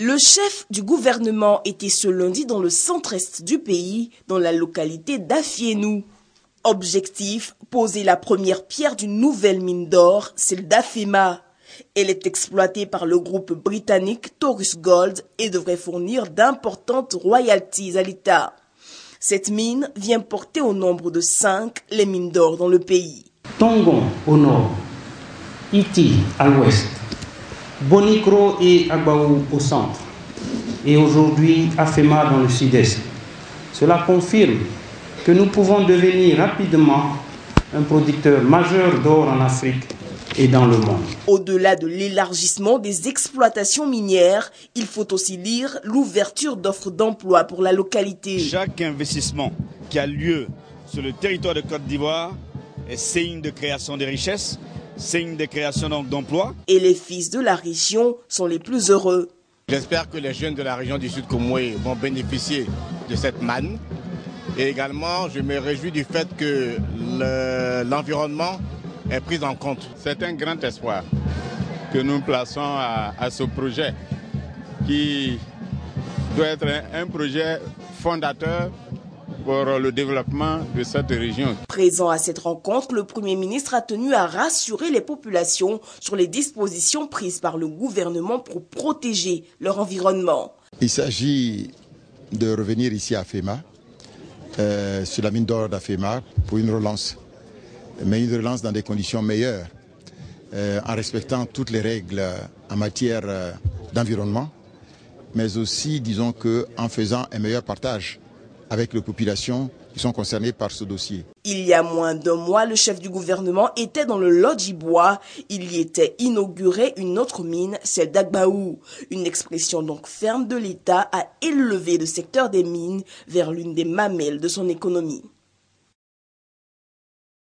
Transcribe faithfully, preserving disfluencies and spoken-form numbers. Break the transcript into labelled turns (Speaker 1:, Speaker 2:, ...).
Speaker 1: Le chef du gouvernement était ce lundi dans le centre-est du pays, dans la localité d'Afienou. Objectif, poser la première pierre d'une nouvelle mine d'or, celle d'Afema. Elle est exploitée par le groupe britannique Taurus Gold et devrait fournir d'importantes royalties à l'État. Cette mine vient porter au nombre de cinq les mines d'or dans le pays.
Speaker 2: Tongon au nord, Iti à l'ouest, Bonikro et Agbaou au centre, et aujourd'hui Afema dans le sud-est. Cela confirme que nous pouvons devenir rapidement un producteur majeur d'or en Afrique et dans le monde.
Speaker 1: Au-delà de l'élargissement des exploitations minières, il faut aussi lire l'ouverture d'offres d'emploi pour la localité.
Speaker 3: Chaque investissement qui a lieu sur le territoire de Côte d'Ivoire est signe de création de richesses, signe de création d'emplois.
Speaker 1: Et les fils de la région sont les plus heureux.
Speaker 4: J'espère que les jeunes de la région du Sud Comoé vont bénéficier de cette manne. Et également, je me réjouis du fait que l'environnement est pris en compte.
Speaker 5: C'est un grand espoir que nous plaçons à, à ce projet qui doit être un, un projet fondateur pour le développement de cette région.
Speaker 1: Présent à cette rencontre, le Premier ministre a tenu à rassurer les populations sur les dispositions prises par le gouvernement pour protéger leur environnement.
Speaker 6: Il s'agit de revenir ici à Afema, euh, sur la mine d'or d'Afema, pour une relance. Mais une relance dans des conditions meilleures, euh, en respectant toutes les règles en matière euh, d'environnement, mais aussi, disons que, en faisant un meilleur partage avec les populations qui sont concernées par ce dossier.
Speaker 1: Il y a moins d'un mois, le chef du gouvernement était dans le Lodjibois. Il y était inauguré une autre mine, celle d'Agbaou. Une expression donc ferme de l'État à élever le secteur des mines vers l'une des mamelles de son économie.